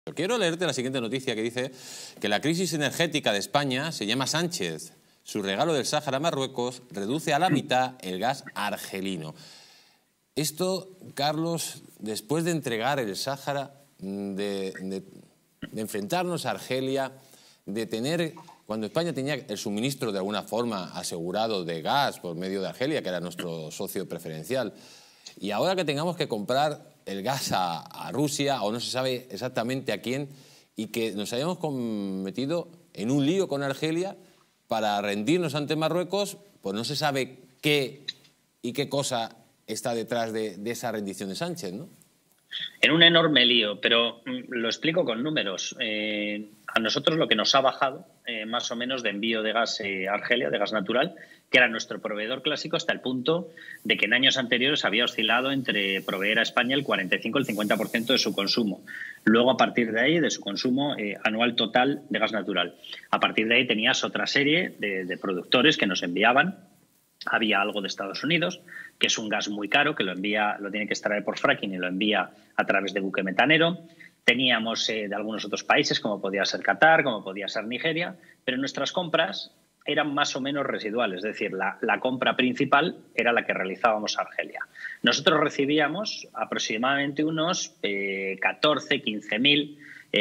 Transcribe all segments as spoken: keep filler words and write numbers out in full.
Quiero leerte la siguiente noticia que dice que la crisis energética de España se llama Sánchez. Su regalo del Sáhara a Marruecos reduce a la mitad el gas argelino. Esto, Carlos, después de entregar el Sáhara, de, de, de enfrentarnos a Argelia, de tener, cuando España tenía el suministro de alguna forma asegurado de gas por medio de Argelia, que era nuestro socio preferencial, y ahora que tengamos que comprar el gas a, a Rusia, o no se sabe exactamente a quién, y que nos hayamos metido en un lío con Argelia para rendirnos ante Marruecos, pues no se sabe qué y qué cosa está detrás de, de esa rendición de Sánchez, ¿no? En un enorme lío, pero lo explico con números. Eh, a nosotros lo que nos ha bajado, eh, más o menos, de envío de gas eh, a Argelia, de gas natural, que era nuestro proveedor clásico, hasta el punto de que en años anteriores había oscilado entre proveer a España el cuarenta y cinco y el cincuenta por ciento de su consumo. Luego, a partir de ahí, de su consumo eh, anual total de gas natural. A partir de ahí tenías otra serie de, de productores que nos enviaban. Había algo de Estados Unidos, que es un gas muy caro, que lo envía, lo tiene que extraer por fracking y lo envía a través de buque metanero. Teníamos eh, de algunos otros países, como podía ser Qatar, como podía ser Nigeria, pero nuestras compras eran más o menos residuales, es decir, la, la compra principal era la que realizábamos a Argelia. Nosotros recibíamos aproximadamente unos eh, catorce, quince mil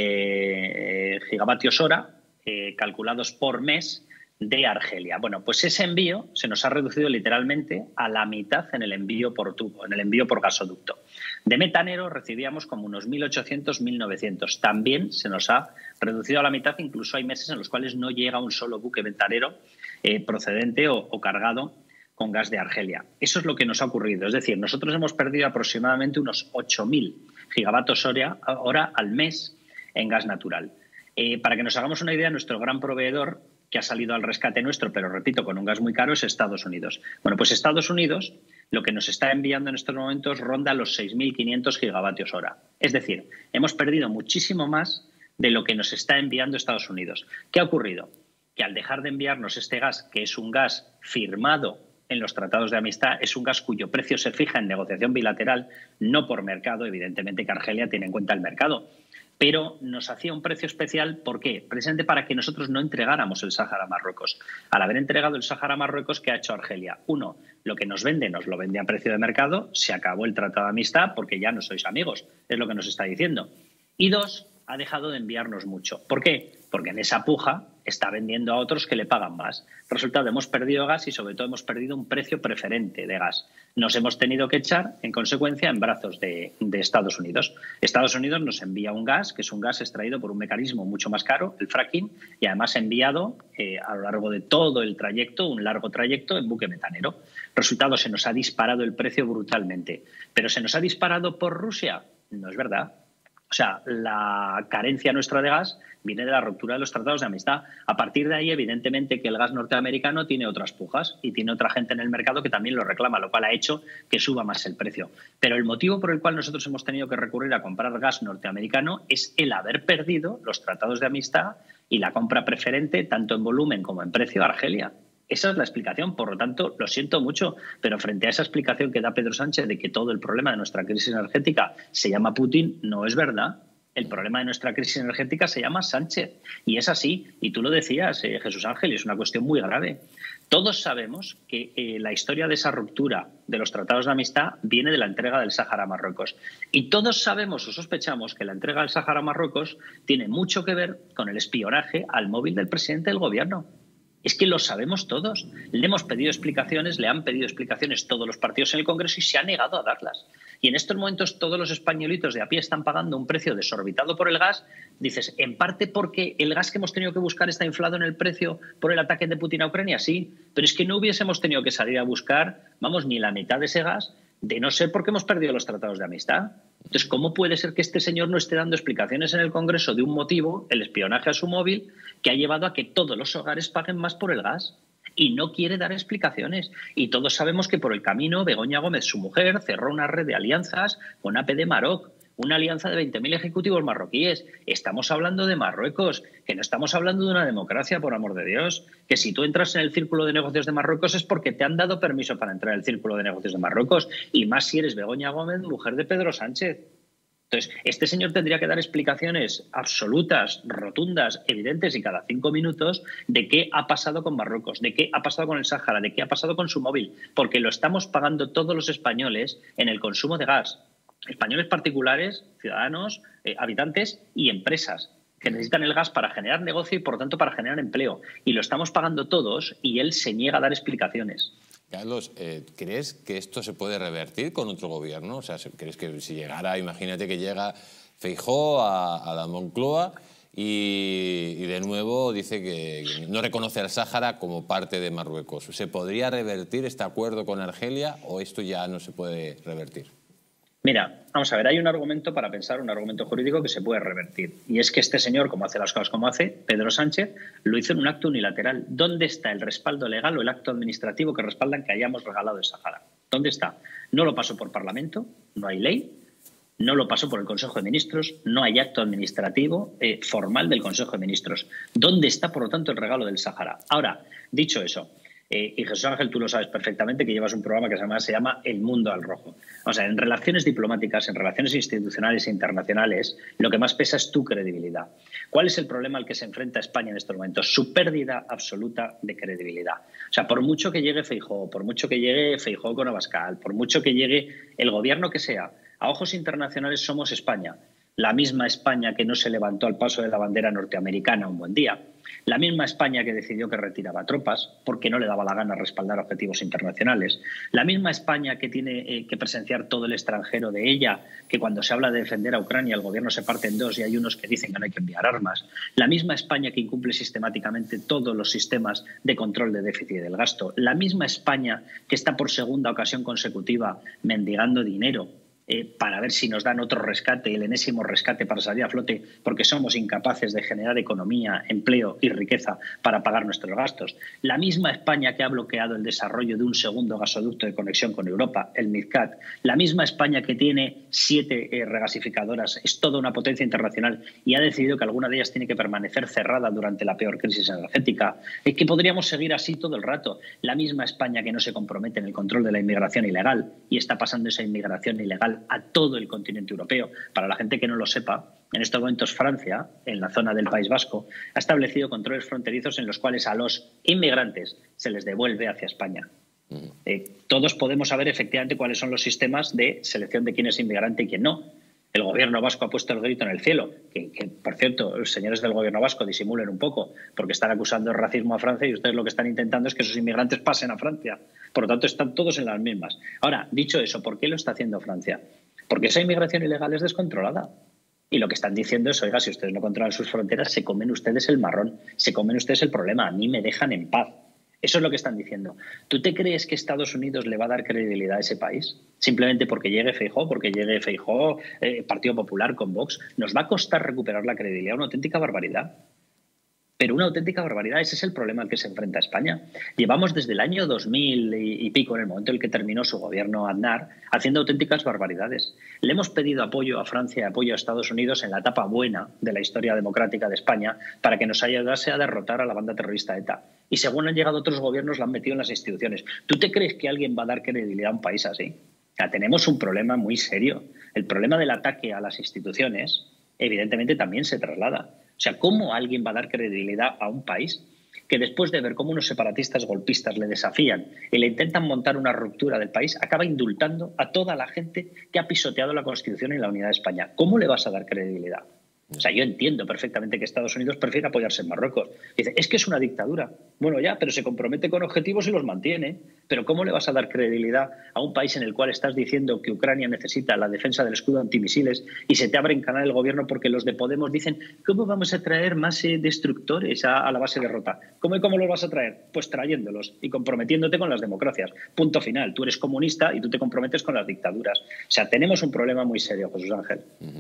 eh, gigavatios hora eh, calculados por mes de Argelia. Bueno, pues ese envío se nos ha reducido literalmente a la mitad en el envío por tubo, en el envío por gasoducto. De metanero recibíamos como unos mil ochocientos, mil novecientos. También se nos ha reducido a la mitad, incluso hay meses en los cuales no llega un solo buque metanero eh, procedente o, o cargado con gas de Argelia. Eso es lo que nos ha ocurrido. Es decir, nosotros hemos perdido aproximadamente unos ocho mil gigavatios hora, hora al mes en gas natural. Eh, para que nos hagamos una idea, nuestro gran proveedor que ha salido al rescate nuestro, pero repito, con un gas muy caro, es Estados Unidos. Bueno, pues Estados Unidos lo que nos está enviando en estos momentos ronda los seis mil quinientos gigavatios hora. Es decir, hemos perdido muchísimo más de lo que nos está enviando Estados Unidos. ¿Qué ha ocurrido? Que al dejar de enviarnos este gas, que es un gas firmado en los tratados de amistad, es un gas cuyo precio se fija en negociación bilateral, no por mercado, evidentemente que Argelia tiene en cuenta el mercado, pero nos hacía un precio especial. ¿Por qué? Precisamente para que nosotros no entregáramos el Sáhara a Marruecos. Al haber entregado el Sáhara a Marruecos, ¿qué ha hecho Argelia? Uno, lo que nos vende nos lo vende a precio de mercado, se acabó el tratado de amistad porque ya no sois amigos, es lo que nos está diciendo. Y dos, ha dejado de enviarnos mucho. ¿Por qué? Porque en esa puja está vendiendo a otros que le pagan más. Resultado, hemos perdido gas y sobre todo hemos perdido un precio preferente de gas. Nos hemos tenido que echar, en consecuencia, en brazos de, de Estados Unidos. Estados Unidos nos envía un gas, que es un gas extraído por un mecanismo mucho más caro, el fracking, y además enviado eh, a lo largo de todo el trayecto, un largo trayecto, en buque metanero. Resultado, se nos ha disparado el precio brutalmente. ¿Pero se nos ha disparado por Rusia? No es verdad. O sea, la carencia nuestra de gas viene de la ruptura de los tratados de amistad. A partir de ahí, evidentemente, que el gas norteamericano tiene otras pujas y tiene otra gente en el mercado que también lo reclama, lo cual ha hecho que suba más el precio. Pero el motivo por el cual nosotros hemos tenido que recurrir a comprar gas norteamericano es el haber perdido los tratados de amistad y la compra preferente, tanto en volumen como en precio, a Argelia. Esa es la explicación. Por lo tanto, lo siento mucho, pero frente a esa explicación que da Pedro Sánchez de que todo el problema de nuestra crisis energética se llama Putin, no es verdad. El problema de nuestra crisis energética se llama Sánchez. Y es así. Y tú lo decías, eh, Jesús Ángel, es una cuestión muy grave. Todos sabemos que eh, la historia de esa ruptura de los tratados de amistad viene de la entrega del Sáhara a Marruecos. Y todos sabemos o sospechamos que la entrega del Sáhara a Marruecos tiene mucho que ver con el espionaje al móvil del presidente del gobierno. Es que lo sabemos todos. Le hemos pedido explicaciones, le han pedido explicaciones todos los partidos en el Congreso y se ha negado a darlas. Y en estos momentos todos los españolitos de a pie están pagando un precio desorbitado por el gas. Dices, en parte porque el gas que hemos tenido que buscar está inflado en el precio por el ataque de Putin a Ucrania, sí. Pero es que no hubiésemos tenido que salir a buscar, vamos, ni la mitad de ese gas, de no ser porque hemos perdido los tratados de amistad. Entonces, ¿cómo puede ser que este señor no esté dando explicaciones en el Congreso de un motivo, el espionaje a su móvil, que ha llevado a que todos los hogares paguen más por el gas? Y no quiere dar explicaciones. Y todos sabemos que por el camino Begoña Gómez, su mujer, cerró una red de alianzas con A P de Maroc, una alianza de veinte mil ejecutivos marroquíes. Estamos hablando de Marruecos, que no estamos hablando de una democracia, por amor de Dios. Que si tú entras en el círculo de negocios de Marruecos es porque te han dado permiso para entrar en el círculo de negocios de Marruecos. Y más si eres Begoña Gómez, mujer de Pedro Sánchez. Entonces, este señor tendría que dar explicaciones absolutas, rotundas, evidentes y cada cinco minutos de qué ha pasado con Marruecos, de qué ha pasado con el Sáhara, de qué ha pasado con su móvil, porque lo estamos pagando todos los españoles en el consumo de gas. Españoles particulares, ciudadanos, eh, habitantes y empresas que necesitan el gas para generar negocio y, por tanto, para generar empleo. Y lo estamos pagando todos y él se niega a dar explicaciones. Carlos, eh, ¿crees que esto se puede revertir con otro gobierno? O sea, ¿crees que si llegara, imagínate que llega Feijóo a, a la Moncloa y, y de nuevo dice que no reconoce al Sáhara como parte de Marruecos? ¿Se podría revertir este acuerdo con Argelia o esto ya no se puede revertir? Mira, vamos a ver, hay un argumento para pensar, un argumento jurídico que se puede revertir. Y es que este señor, como hace las cosas como hace, Pedro Sánchez, lo hizo en un acto unilateral. ¿Dónde está el respaldo legal o el acto administrativo que respaldan que hayamos regalado el Sáhara? ¿Dónde está? No lo pasó por Parlamento, no hay ley, no lo pasó por el Consejo de Ministros, no hay acto administrativo eh, formal del Consejo de Ministros. ¿Dónde está, por lo tanto, el regalo del Sáhara? Ahora, dicho eso, Eh, y Jesús Ángel, tú lo sabes perfectamente, que llevas un programa que se llama, se llama El Mundo al Rojo. O sea, en relaciones diplomáticas, en relaciones institucionales e internacionales, lo que más pesa es tu credibilidad. ¿Cuál es el problema al que se enfrenta España en estos momentos? Su pérdida absoluta de credibilidad. O sea, por mucho que llegue Feijóo, por mucho que llegue Feijóo con Abascal, por mucho que llegue el gobierno que sea, a ojos internacionales somos España. La misma España que no se levantó al paso de la bandera norteamericana un buen día. La misma España que decidió que retiraba tropas porque no le daba la gana respaldar objetivos internacionales. La misma España que tiene eh, que presenciar todo el extranjero de ella, que cuando se habla de defender a Ucrania el gobierno se parte en dos y hay unos que dicen que no hay que enviar armas. La misma España que incumple sistemáticamente todos los sistemas de control de déficit y del gasto. La misma España que está por segunda ocasión consecutiva mendigando dinero Eh, para ver si nos dan otro rescate, el enésimo rescate para salir a flote, porque somos incapaces de generar economía, empleo y riqueza para pagar nuestros gastos. La misma España que ha bloqueado el desarrollo de un segundo gasoducto de conexión con Europa, el MidCat. La misma España que tiene siete eh, regasificadoras, es toda una potencia internacional y ha decidido que alguna de ellas tiene que permanecer cerrada durante la peor crisis energética. Es que podríamos seguir así todo el rato. La misma España que no se compromete en el control de la inmigración ilegal y está pasando esa inmigración ilegal a todo el continente europeo. Para la gente que no lo sepa, en estos momentos Francia, en la zona del País Vasco, ha establecido controles fronterizos en los cuales a los inmigrantes se les devuelve hacia España. Eh, todos podemos saber efectivamente cuáles son los sistemas de selección de quién es inmigrante y quién no. El gobierno vasco ha puesto el grito en el cielo, que, que por cierto, los señores del gobierno vasco disimulen un poco, porque están acusando de racismo a Francia y ustedes lo que están intentando es que esos inmigrantes pasen a Francia. Por lo tanto, están todos en las mismas. Ahora, dicho eso, ¿por qué lo está haciendo Francia? Porque esa inmigración ilegal es descontrolada. Y lo que están diciendo es, oiga, si ustedes no controlan sus fronteras, se comen ustedes el marrón, se comen ustedes el problema, a mí me dejan en paz. Eso es lo que están diciendo. ¿Tú te crees que Estados Unidos le va a dar credibilidad a ese país? Simplemente porque llegue Feijóo, porque llegue Feijóo, eh, Partido Popular con Vox. Nos va a costar recuperar la credibilidad, una auténtica barbaridad. Pero una auténtica barbaridad. Ese es el problema al que se enfrenta España. Llevamos desde el año dos mil y, y pico, en el momento en el que terminó su gobierno Aznar, haciendo auténticas barbaridades. Le hemos pedido apoyo a Francia, apoyo a Estados Unidos en la etapa buena de la historia democrática de España para que nos ayudase a derrotar a la banda terrorista ETA. Y según han llegado otros gobiernos, la han metido en las instituciones. ¿Tú te crees que alguien va a dar credibilidad a un país así? O sea, tenemos un problema muy serio. El problema del ataque a las instituciones, evidentemente, también se traslada. O sea, ¿cómo alguien va a dar credibilidad a un país que después de ver cómo unos separatistas golpistas le desafían y le intentan montar una ruptura del país, acaba indultando a toda la gente que ha pisoteado la Constitución y la unidad de España? ¿Cómo le vas a dar credibilidad? O sea, yo entiendo perfectamente que Estados Unidos prefiere apoyarse en Marruecos. Dice, es que es una dictadura. Bueno, ya, pero se compromete con objetivos y los mantiene. Pero ¿cómo le vas a dar credibilidad a un país en el cual estás diciendo que Ucrania necesita la defensa del escudo antimisiles y se te abre en canal el gobierno porque los de Podemos dicen, ¿cómo vamos a traer más eh, destructores a, a la base de Rota? ¿Cómo y cómo los vas a traer? Pues trayéndolos y comprometiéndote con las democracias. Punto final. Tú eres comunista y tú te comprometes con las dictaduras. O sea, tenemos un problema muy serio, Jesús Ángel.